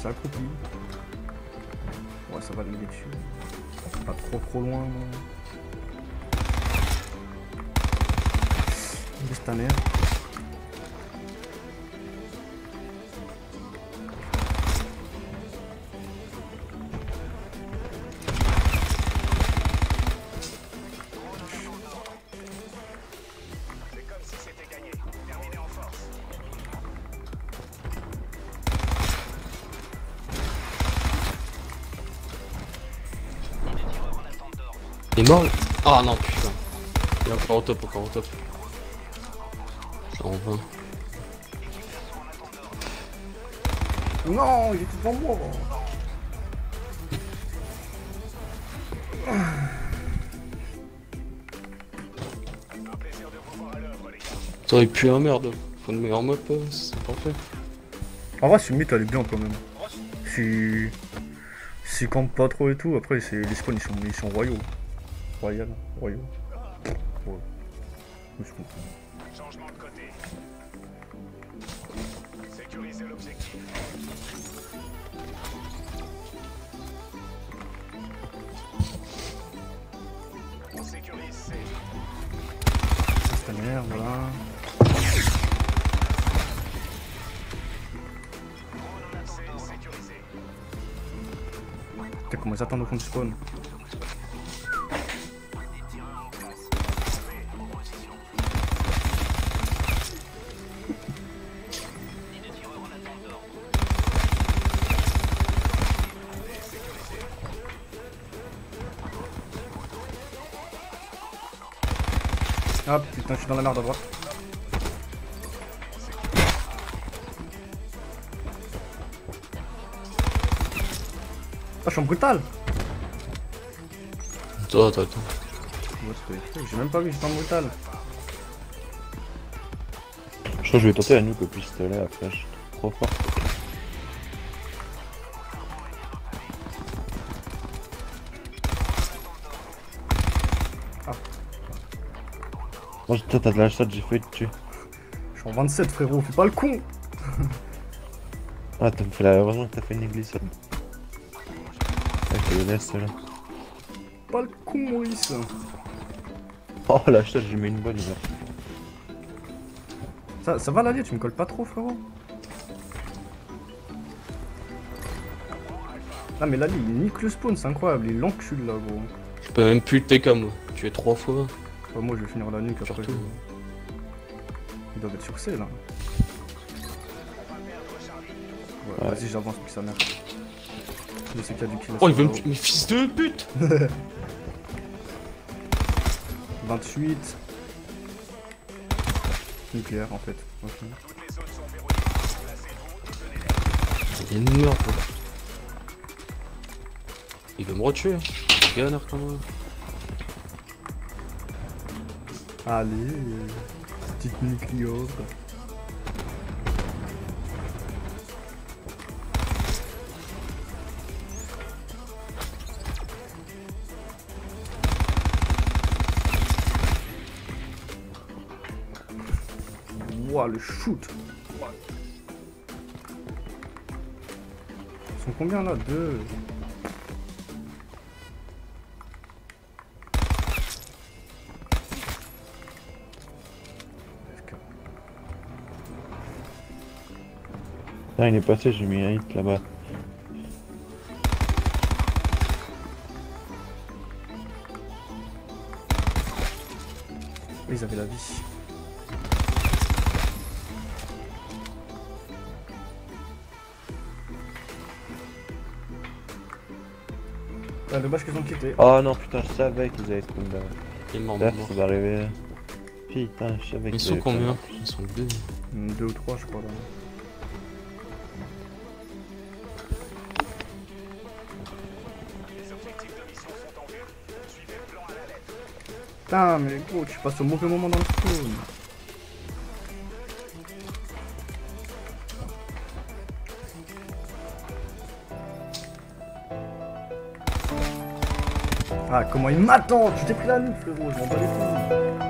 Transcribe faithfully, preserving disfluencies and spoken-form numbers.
c'est accroupi. Ouais, ça va le mettre dessus. Pas trop trop loin, non. Juste ta mère. Il est mort. Ah non putain. Il est encore au top, encore au top. En vain. Non, il est tout devant moi. T'aurais pu un merde. Faut une meilleure map, c'est parfait. En vrai, ce mythe elle est bien quand même. Si. Si campe pas trop et tout, après c'est les spawns ils sont, ils sont royaux. Royal, royaux. Ouais. Je comprends. Changement de côté. Sécuriser l'objectif. On sécurise C. C'est ta mère, voilà. C sécurisé. Putain, comment ils attendent au fond du spawn. Ah putain, je suis dans la merde à droite. Ah, je suis en brutal. Attends, attends, attends. Ouais, c'était- j'ai même pas vu, j'étais en brutal. Je crois que je vais tenter la nuque au pistolet à flash. Trop fort. Ah. Oh, toi t'as de la shot, j'ai failli te tuer. Je suis en vingt-sept, frérot, fais pas le con. Ah, t'as fait la... heureusement que t'as fait une glissade. Ah, je te le laisse là. Pas le con, Maurice. Oh, la shot, j'ai mis une bonne, il meurt. Ça, ça va l'allier, tu me colles pas trop, frérot. Ah, mais l'allié, il nique le spawn, c'est incroyable, il l'encule là, gros. Je peux même plus le T K moi. Tu es trois fois. Bah, moi, je vais finir la nuque après. Surtout. Ils doivent être sur C là. Ouais, Ouais. vas-y, j'avance, puis sa mère. Je sais qu'il y a du kill. Oh, il veut me tuer. Mais fils de pute. vingt-huit. Nucléaire en fait. Ok. Il est une merde. Quoi. Il veut me retuer. Gunner quand même. Allez, petite nucléaire. Ouah, le shoot. Ils sont combien là? Deux. Là, il est passé, j'ai mis un hit là-bas. Ils avaient la vie. Ah, dommage qu'ils ont quitté. Oh non, putain, je savais qu'ils allaient spawn là. Il est mort, Là, mort. ça va arriver. Putain, je savais Ils qu'ils sont allaient combien? spawn. Ils sont deux. Hmm, Deux ou trois, je crois là. Les objectifs de mission sont en vue. Suivez le plan à la lettre. Putain, mais gros, tu passes au mauvais moment dans le spawn. Ah, comment il m'attend? Tu t'es pris la nuque, frérot, je m'en bats les couilles.